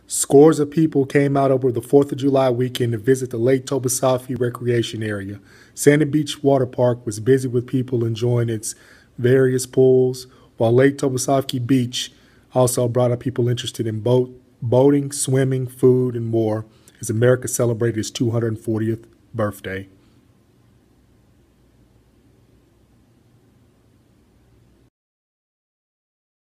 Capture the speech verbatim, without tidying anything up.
Scores of people came out over the fourth of July weekend to visit the Lake Tobesofkee recreation area. Sandy Beach Water Park was busy with people enjoying its various pools, while Lake Tobesofkee Beach also brought up people interested in boat, boating, swimming, food, and more as America celebrated its two hundred fortieth birthday.